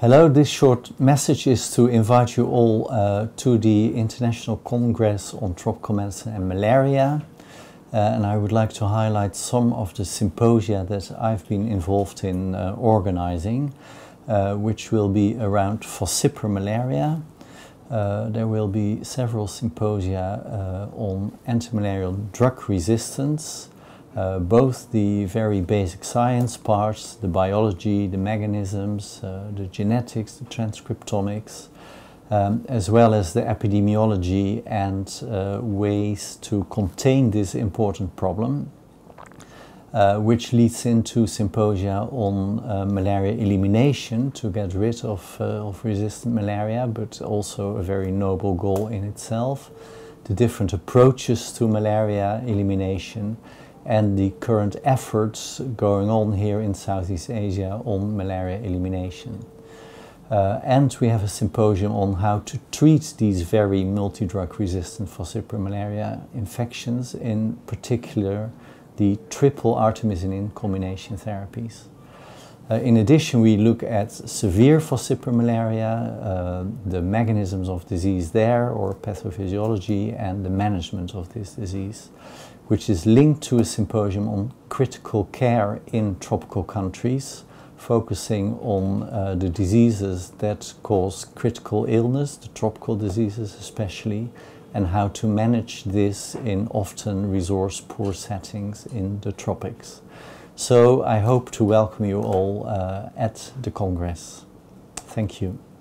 Hello, this short message is to invite you all to the International Congress on Tropical Medicine and Malaria. And I would like to highlight some of the symposia that I've been involved in organizing, which will be around falciparum malaria. There will be several symposia on antimalarial drug resistance, both the very basic science parts, the biology, the mechanisms, the genetics, the transcriptomics, as well as the epidemiology and ways to contain this important problem, which leads into symposia on malaria elimination to get rid of resistant malaria, but also a very noble goal in itself, the different approaches to malaria elimination, and the current efforts going on here in Southeast Asia on malaria elimination. And we have a symposium on how to treat these very multi-drug resistant falciparum malaria infections, in particular the triple artemisinin combination therapies. In addition, we look at severe falciparum malaria, the mechanisms of disease there, or pathophysiology, and the management of this disease, which is linked to a symposium on critical care in tropical countries, focusing on the diseases that cause critical illness, the tropical diseases especially, and how to manage this in often resource-poor settings in the tropics. So I hope to welcome you all at the Congress. Thank you.